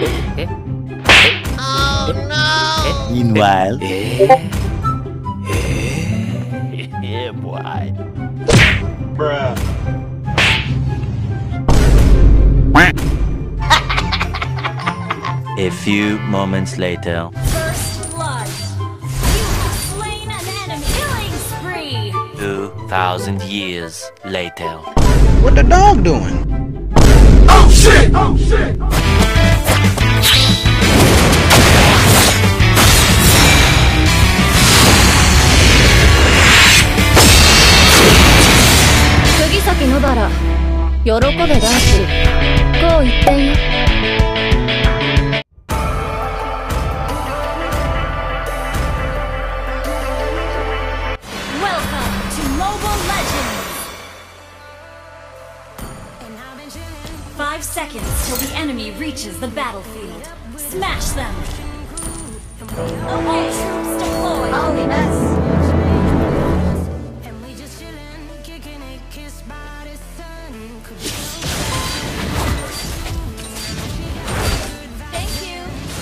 Oh no! Meanwhile, Yeah, boy. Bruh. a few moments later. First blood. You have slain an enemy. Killing spree. 2,000 years later. What the dog doing? Oh shit! Oh shit! Megisakiのバラ。喜べ男子。こう言ってんよ。Welcome to Mobile Legends! 5 seconds till the enemy reaches the battlefield. Smash them! All troops deployed! Holiness! Thank you!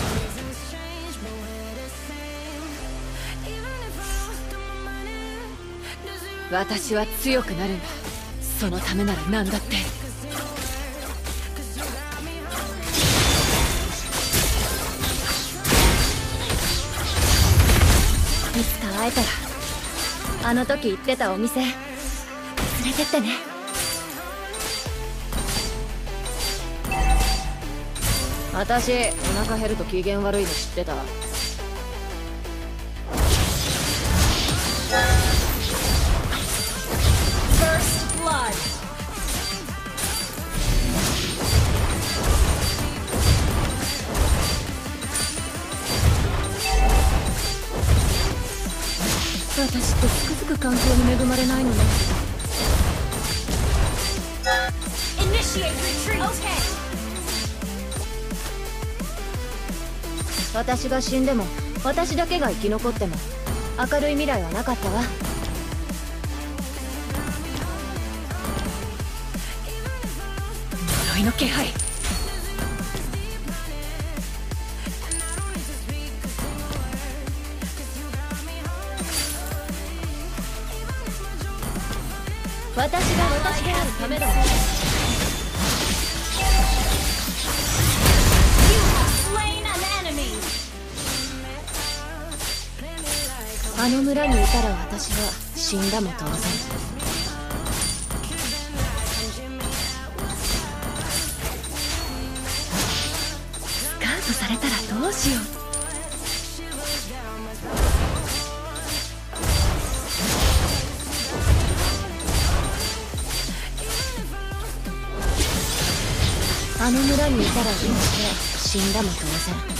私は強くなるんだ。そのためなら何だって。いつか会えたらあの時言ってたお店連れてってね。私お腹減ると機嫌悪いの知ってた？First blood. 私ってつくづく環境に恵まれないのね。Initiate retreat. Okay. 私が死んでも私だけが生き残っても明るい未来はなかったわ。呪いの気配。私が私であるためだ。あの村にいたら私は死んだも当然。スカウトされたらどうしよう。あの村にいたら私は死んだも当然。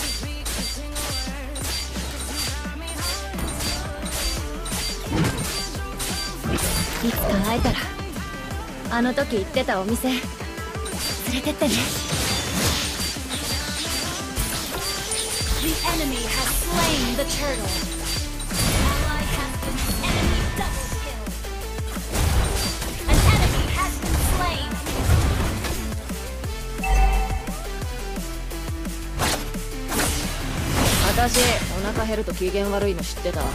いつか会えたらあの時言ってたお店連れてってね。The enemy has slain the turtle. Ally has been enemy double kill. An enemy has been slain. 私お腹減ると機嫌悪いの知ってた？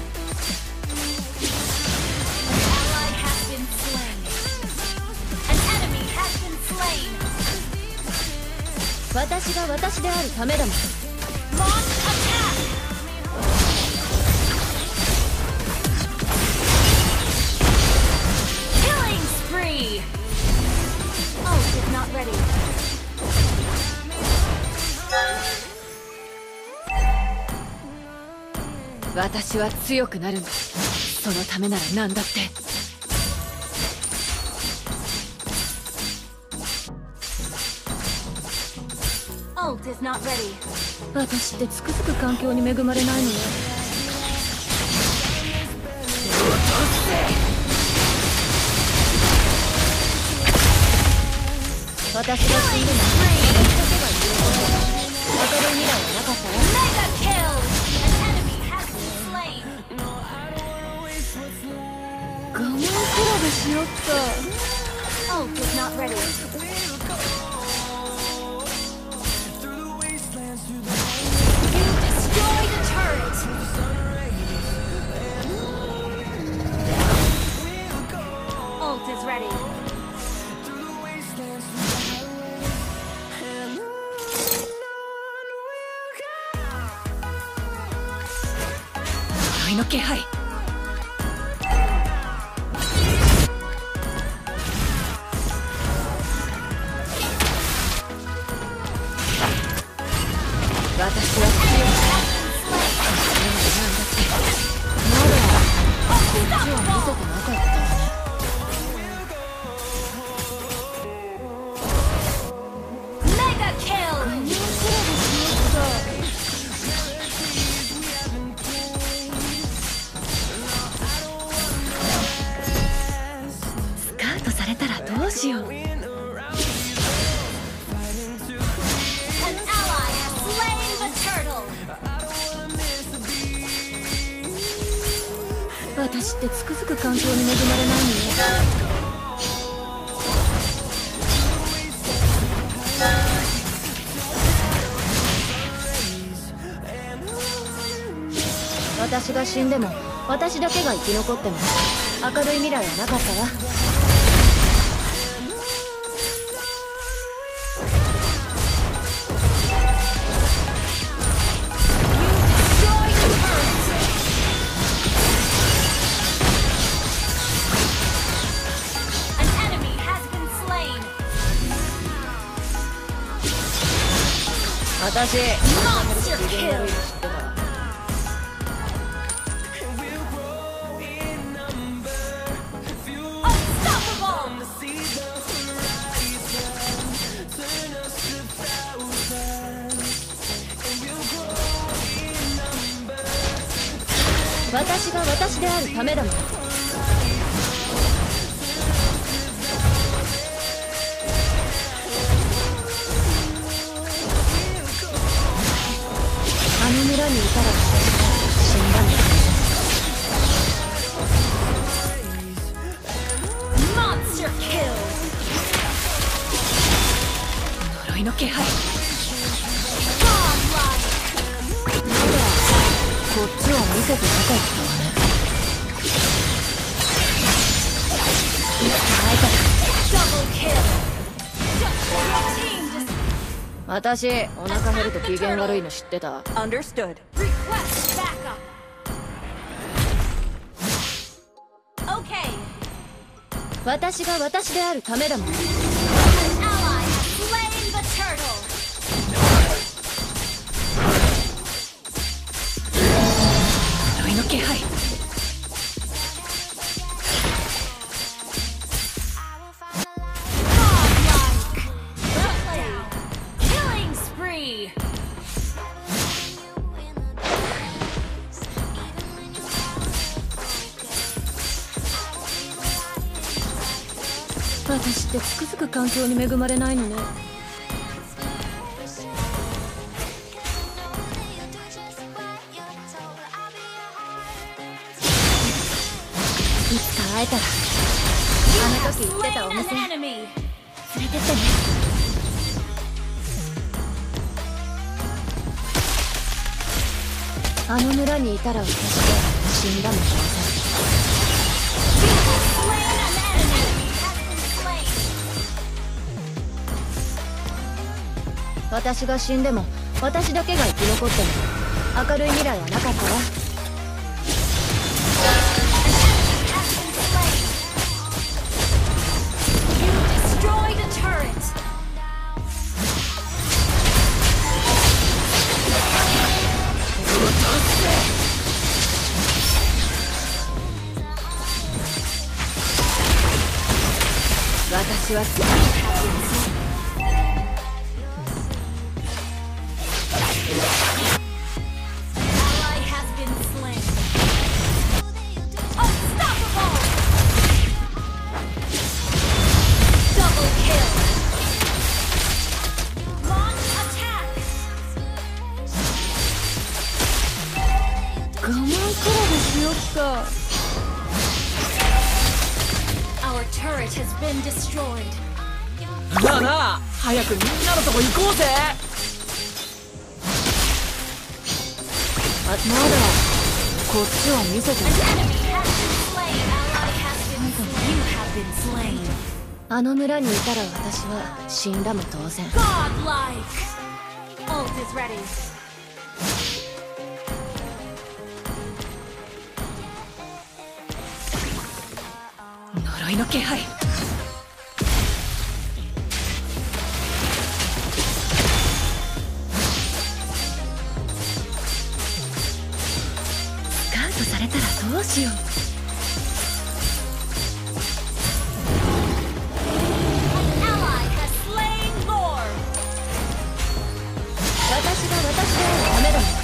私が私であるためだもん。私は強くなるんだ。そのためなら何だって。私ってつくづく環境に恵まれないのよ。私が死んでも私だけが言う明るい未来はなかったわ。我慢比べしよっか。 呪いの気配。私は強い。なんだってまだこっちは見せてなかった。スカウトされたらどうしよう。私ってつくづく環境に恵まれないのね。私が死んでも私だけが生き残っても明るい未来はなかったわ。私機嫌悪いの知ってた。私が私であるためだもん。あの村にいたら私は死んだんだ。呪いの気配。こっちは見せてなかったわね。私、お腹減ると機嫌悪いの知ってた。 Understood. Okay. 私が私であるためだもん。呪いの気配。私ってつくづく環境に恵まれないのね。いつか会えたらあの時言ってたお店連れてってね。あの村にいたら私は死んだも同然。私が死んでも私だけが生き残っても明るい未来はなかったわ。私は我慢比べしよっか。 なあなあ、早くみんなのとこ行こうぜ。 まだこっちは見せてない。あの村にいたら私は死んだも当然。 呪いの気配。スカウトされたらどうしよう。私が私であるためだもん。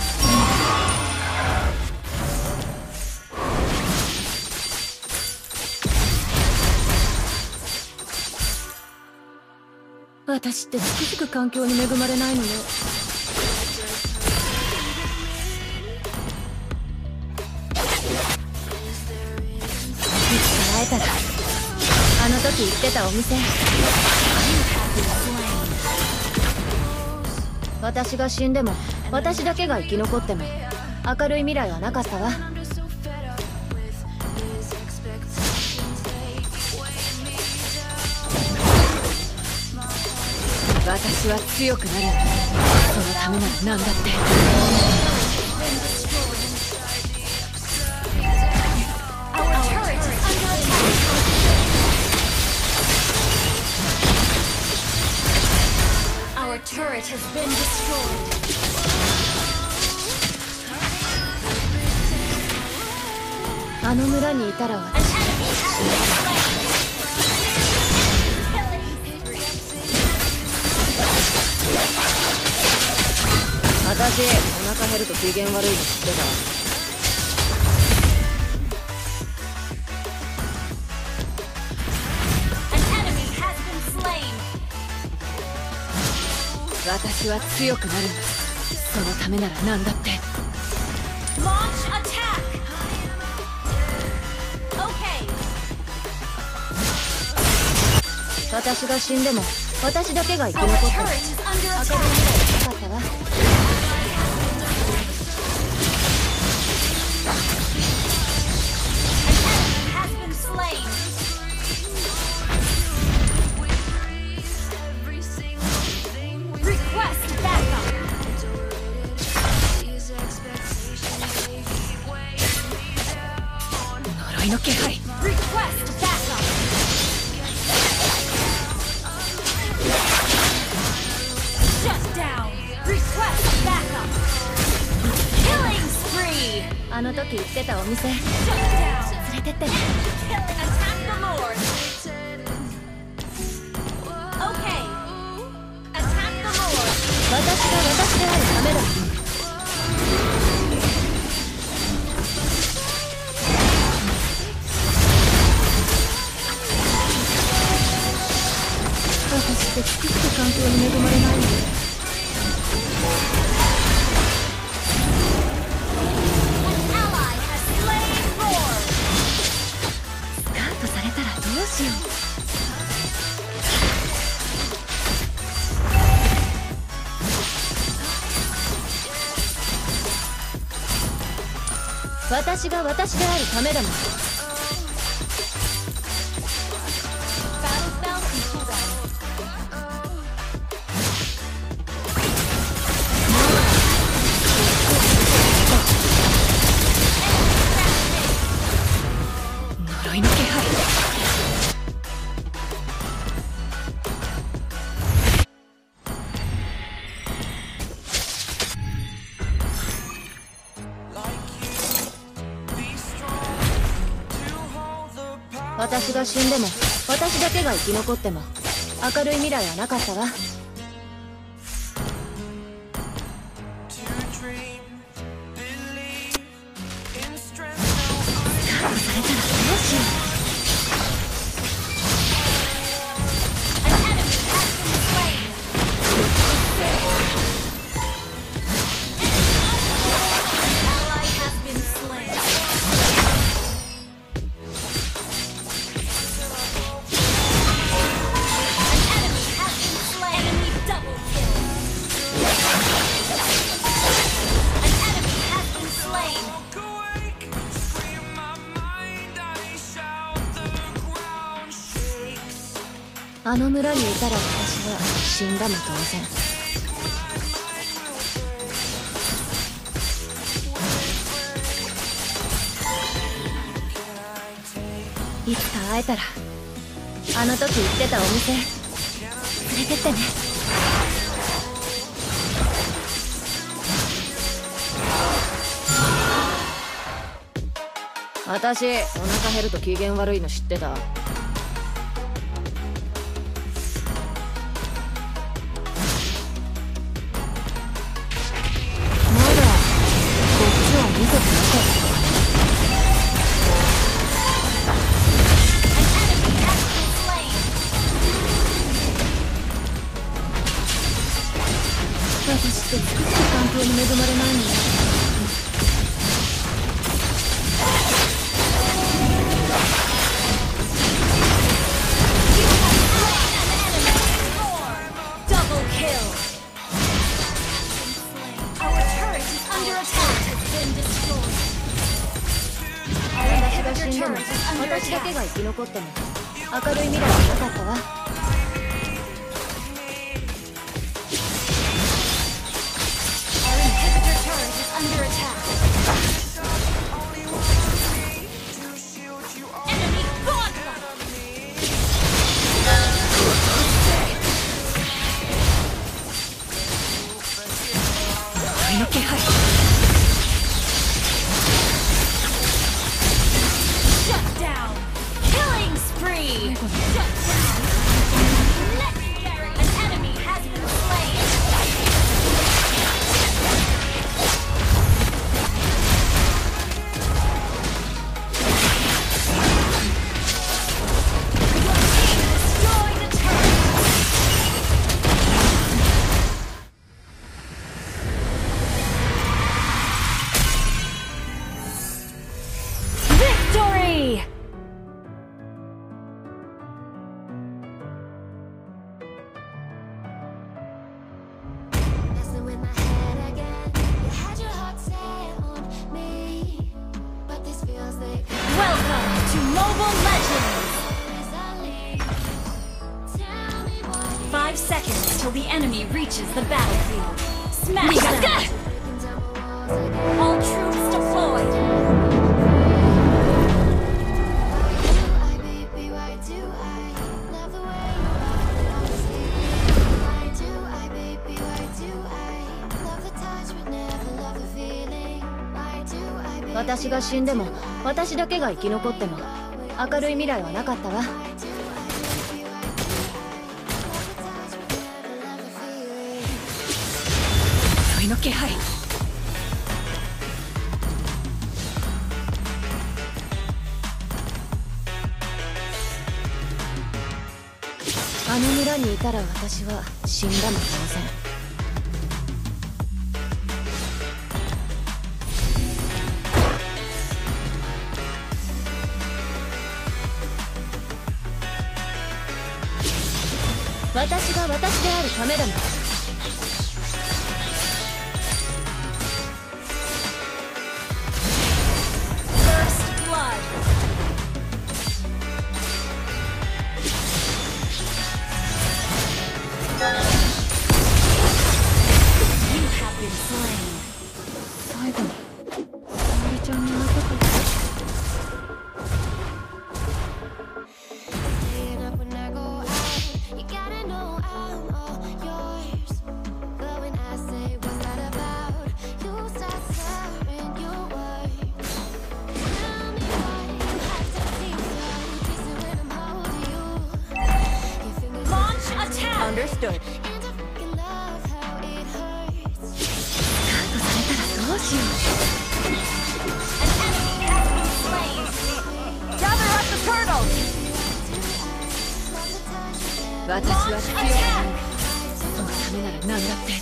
私ってつくづく環境に恵まれないのよ。いつか会えたらあの時行ってたお店。私が死んでも私だけが生き残っても明るい未来はなかったわ。私は強くなる。そのためなら何だって。 Our turret has been destroyed. あの村にいたら私お腹減ると機嫌悪いの知ってたわ。私は強くなるんだ。そのためなら何だって。私が死んでも私だけが生き残って明るい未来はなかったわ。呪いの気配。あの時行ってたお店連れてってね。私が私であるためだ。私ってつくづく環境に恵まれないのよ。どうしよう。私が私であるためだもん。呪いの気配。私が死んでも私だけが生き残っても明るい未来はなかったわ。スカウトされたらどうしよう。あの村にいたら私は死んだも同然。いつか会えたらあの時行ってたお店連れてってね。私お腹減ると機嫌悪いの知ってた？まだこっちは見せてなかった。私って作った環境に恵まれないのよ。私が死んでも私だけが生き残っても明るい未来はなかったわ。の気配。Shut down. Killing spree. Shut down. Legendary. An enemy has been slain. Your team destroyed the turret. Victory! Messing with my head again. You had your heart set on me, but this feels like. Welcome to Mobile Legends! 5 seconds till the enemy reaches the battlefield. Smash them! All troops deployed! I 私が死んでも私だけが生き残っても明るい未来はなかったわ。問いの気配。あの村にいたら私は死んだも同然。私が私であるためだもん。First blood. You have been slain. 最後に沙織ちゃんに会いたかった。Understood. スカウトされたらどうしよう。Gather up the turtle. 私は必要ない。そのためなら何だって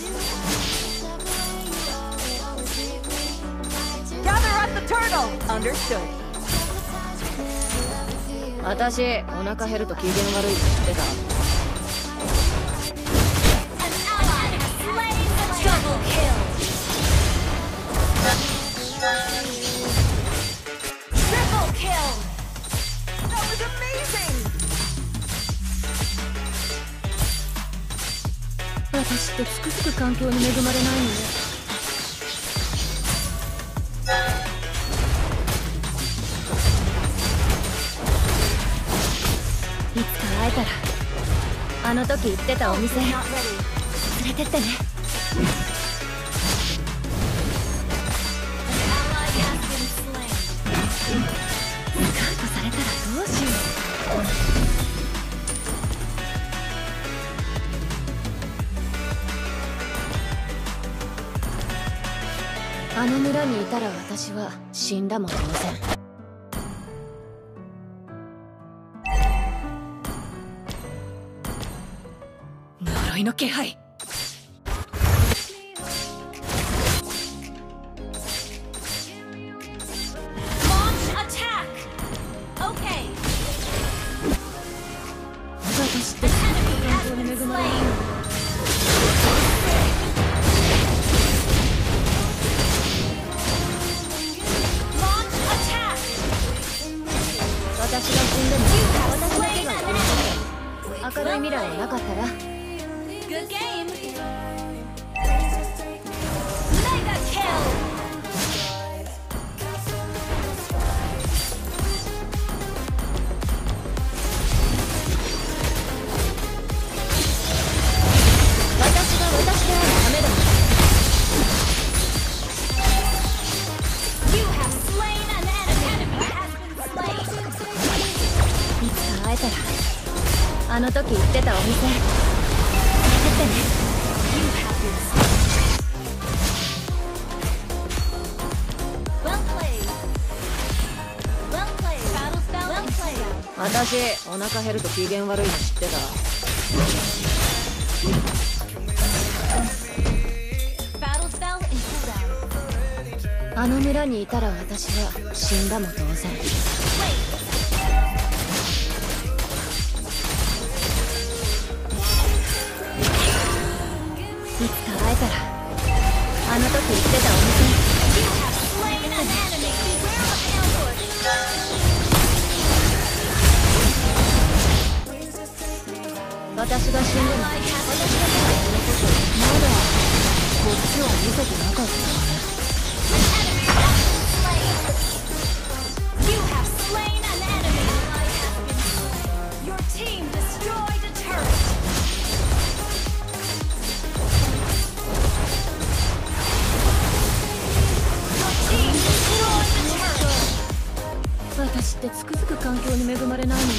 。Gather up the turtle. Understood. 私お腹減ると機嫌悪いの知ってた？Double kill. Triple kill. That was amazing. 私ってつくづく環境に恵まれないのよ。 いつか会えたらあの時行ってたお店連れてってね。スカウトされたらどうしよう。あの村にいたら私は死んだも同然。呪いの気配。私って環境に恵まれない。私が死んでも私だけが生き残って明るい未来はなかったら。Good game. Mega kill. 私が私であるためだ。You have slain an enemy. Has been slain. いつか会えたらあの時行ってたお店連れてってね。You have been slain. Well played. Well played. Battle spell. Well played. 私お腹減ると機嫌悪いの知ってた。Battle spell in cooldown. あの村にいたら私は死んだも同然。いつか会えたらあの時行ってたお店私が死んでも私だけが生き残ってまだこっちを見せてなかったわね。You have slain an enemy. Your team destroyed a turret. 私ってつくづく環境に恵まれないのね。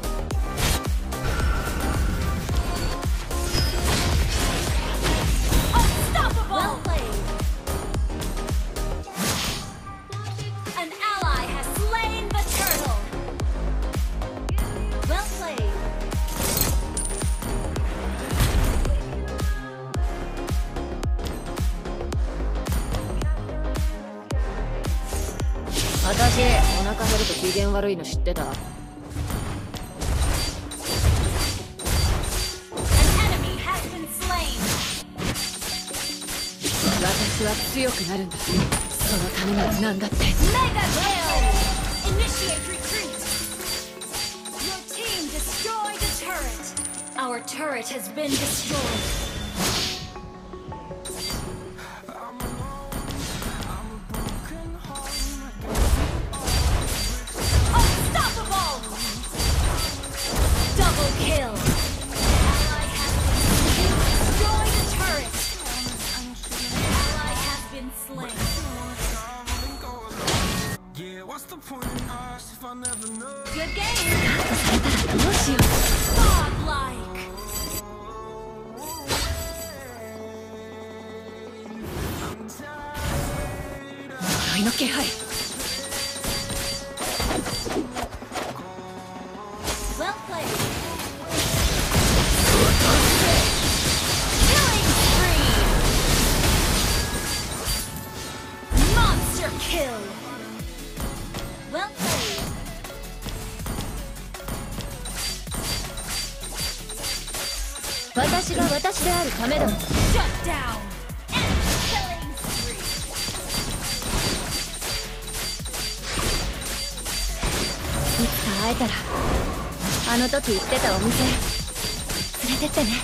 私お腹減ると機嫌悪いの知ってた？私は強くなるんだ。そのためには何だって。Our turret has been destroyed. Kill. Ally has destroyed a turret. Ally has been slain. Good game. Godlike. 呪いの気配。Well played. Kill. Well played. 私が私であるためだ。Shut down. And killing spree. いつか会えたらあの時行ってたお店連れてってね。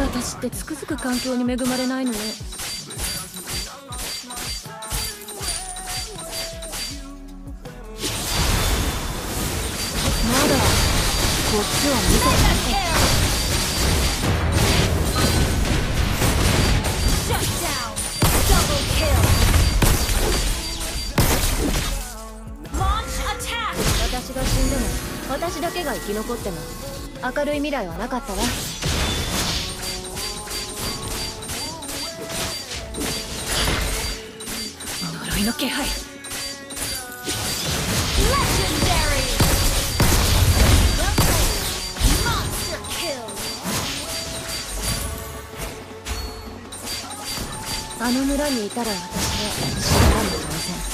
私ってつくづく環境に恵まれないのね。まだこっちを見てない。私が死んでも私だけが生き残っても明るい未来はなかったわ。呪いの気配。あの村にいたら私は死んだも当然。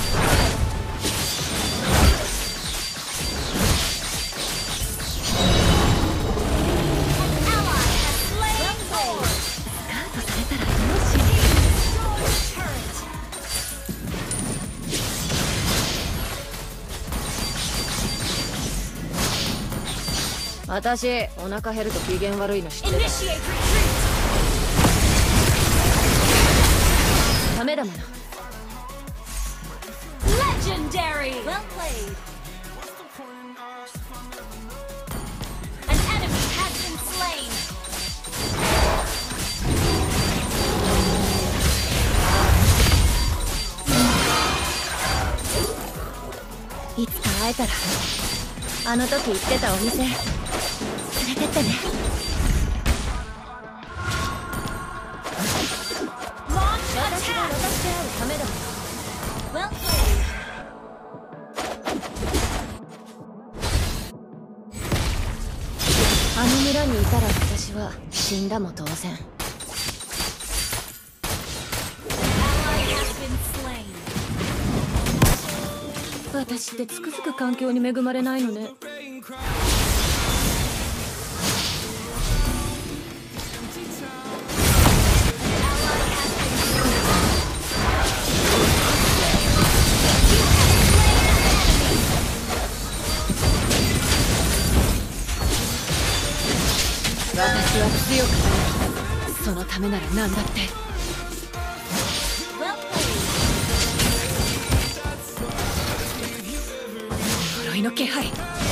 私お腹減ると機嫌悪いの知ってる。ダメだもの。Legendary. Well played. An enemy has been slain. いつか会えたらあの時行ってたお店連れてってね。私が私であるためだもん。Well played. あの村にいたら私は死んだも当然。私ってつくづく環境に恵まれないのね。私は強くなる。そのためなら何だって。呪いの気配。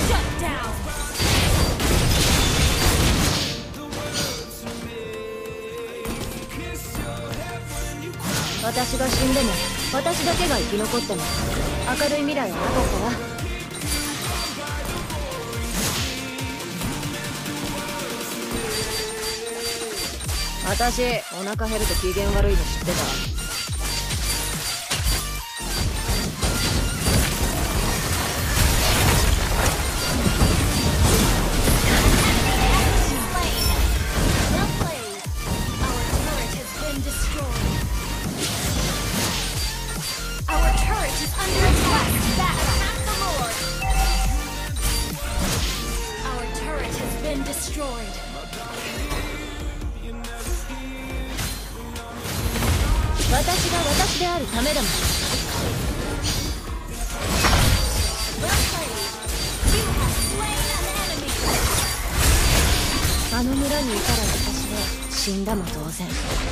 私が死んでも私だけが生き残っても明るい未来はなかったわ。私お腹減ると機嫌悪いの知ってた。私が私であるためだもん。あの村にいたら私は死んだも当然。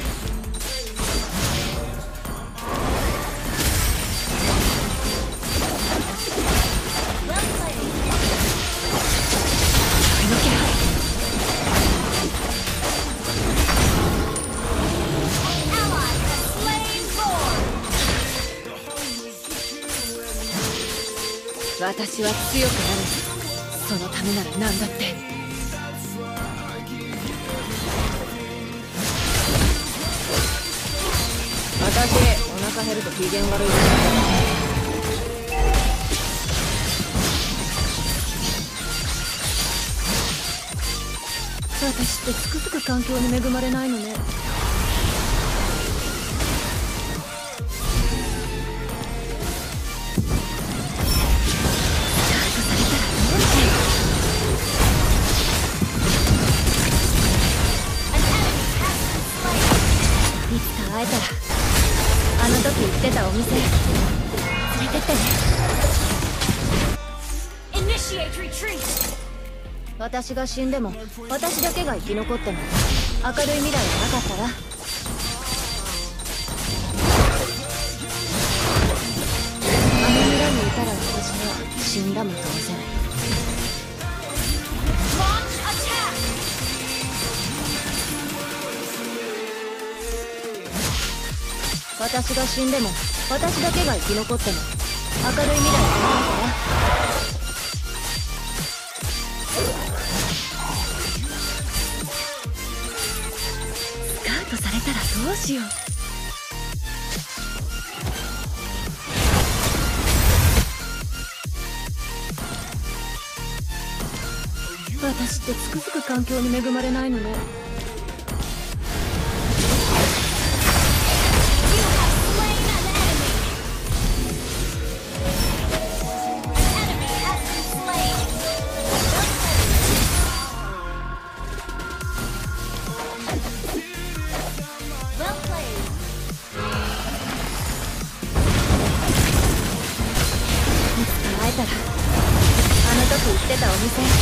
私は強くなる。そのためなら何だって。私お腹減ると機嫌悪い。私ってつくづく環境に恵まれないのね。会えたらあの時行ってたお店連れてってね。私が死んでも私だけが生き残っても明るい未来はなかったらあの村にいたら私は死んだも同然。私が死んでも私だけが生き残っても明るい未来はなかったらスカウトされたらどうしよう。私ってつくづく環境に恵まれないのね。いつか会えたらあの時言ってたお店